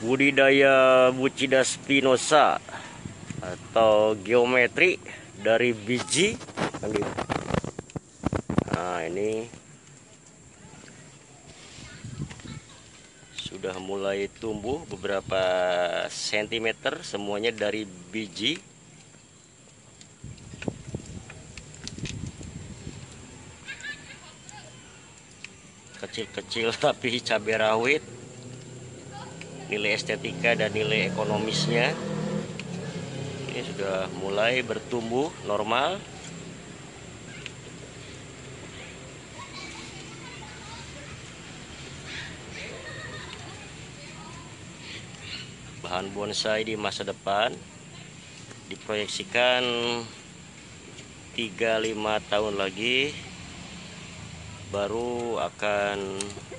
Budidaya Bucida spinosa atau geometri dari biji. Nah, ini sudah mulai tumbuh beberapa sentimeter, semuanya dari biji. Kecil-kecil tapi cabai rawit. Nilai estetika dan nilai ekonomisnya ini sudah mulai bertumbuh normal. Bahan bonsai di masa depan diproyeksikan 3-5 tahun lagi baru akan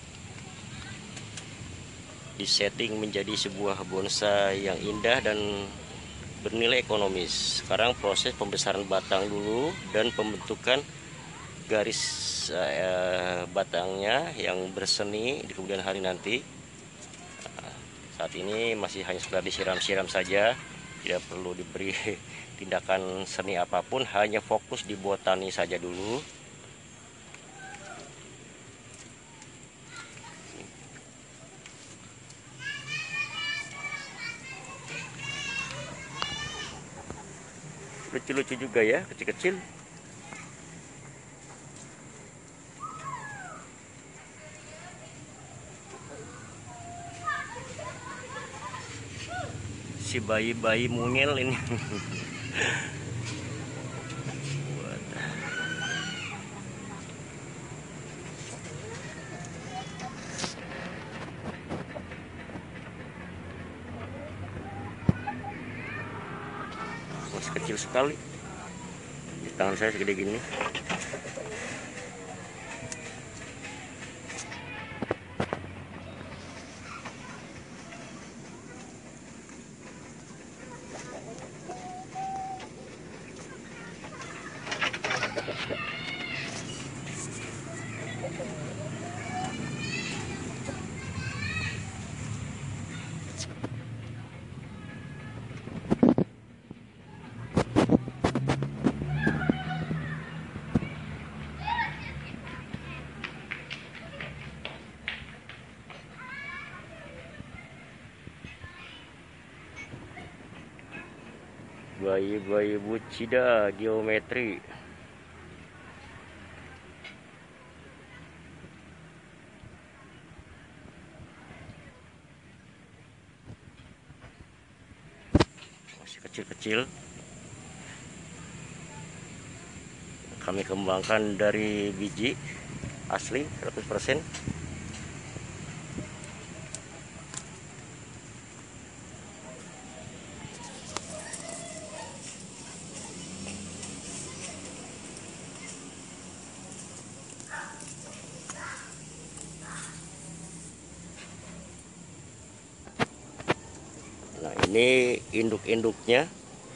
disetting menjadi sebuah bonsai yang indah dan bernilai ekonomis. Sekarang proses pembesaran batang dulu dan pembentukan garis batangnya yang berseni di kemudian hari nanti. Saat ini masih hanya sekedar disiram-siram saja, tidak perlu diberi tindakan seni apapun, hanya fokus di botani saja dulu. Lucu-lucu juga ya, kecil-kecil. Si bayi-bayi mungil ini. Masih kecil sekali. Di tangan saya segede gini. Bayi-bayi Bucida geometri. Masih kecil-kecil. Kami kembangkan dari biji asli 100%. Nah, ini induk-induknya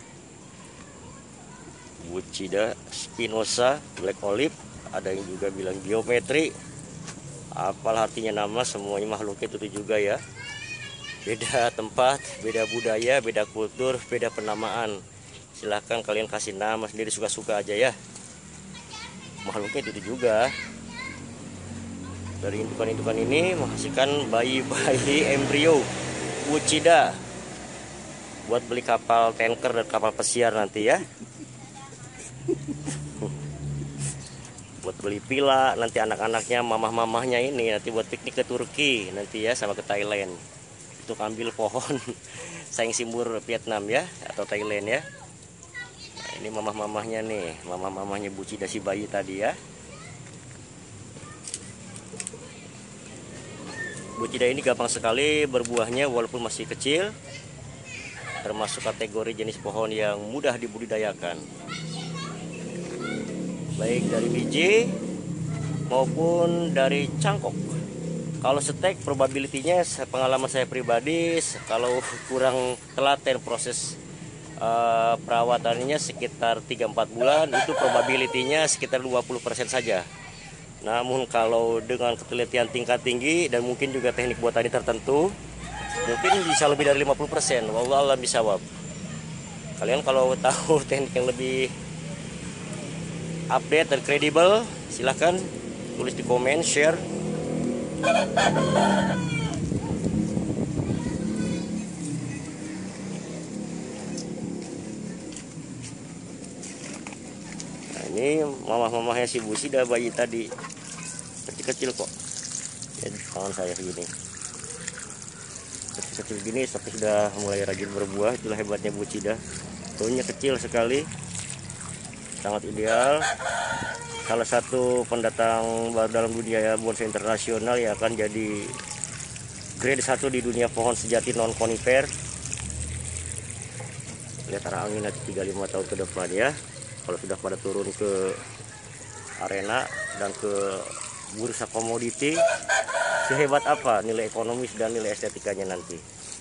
Bucida spinosa black olive, ada yang juga bilang geometri. Apalah artinya nama, semuanya makhluknya itu juga ya. Beda tempat, beda budaya, beda kultur, beda penamaan. Silahkan kalian kasih nama sendiri suka-suka aja ya. Makhluknya itu juga. Dari indukan-indukan ini menghasilkan bayi-bayi embrio Bucida buat beli kapal tanker dan kapal pesiar nanti ya. Buat beli pila nanti anak-anaknya, mamah-mamahnya ini nanti buat piknik ke Turki nanti ya, sama ke Thailand untuk ambil pohon saing simbur Vietnam ya, atau Thailand ya. Nah, ini mamah-mamahnya nih, mamah-mamahnya Bucida si bayi tadi ya. Bucida ini gampang sekali berbuahnya walaupun masih kecil, termasuk kategori jenis pohon yang mudah dibudidayakan, baik dari biji maupun dari cangkok. Kalau stek probabilitinya, pengalaman saya pribadi, kalau kurang telaten proses perawatannya sekitar 3-4 bulan, itu probabilitinya sekitar 20% saja. Namun kalau dengan ketelitian tingkat tinggi dan mungkin juga teknik botani tertentu, mungkin bisa lebih dari 50%. Wallahu a'lam bishawab. Kalian kalau tahu teknik yang lebih update dan kredibel, silahkan tulis di komen, share. Nah, ini mamah-mamahnya si Busi dah bayi tadi, kecil-kecil kok. Ya, tangan saya segini, kecil-kecil gini tapi sudah mulai rajin berbuah. Itulah hebatnya Busi dah. Daunnya kecil sekali, sangat ideal. Salah satu pendatang baru dalam dunia bonsai internasional yang akan jadi grade 1 di dunia pohon sejati non konifer. Lihat arah angin nanti 35 tahun ke depan ya, kalau sudah pada turun ke arena dan ke bursa komoditi, sehebat apa nilai ekonomis dan nilai estetikanya nanti.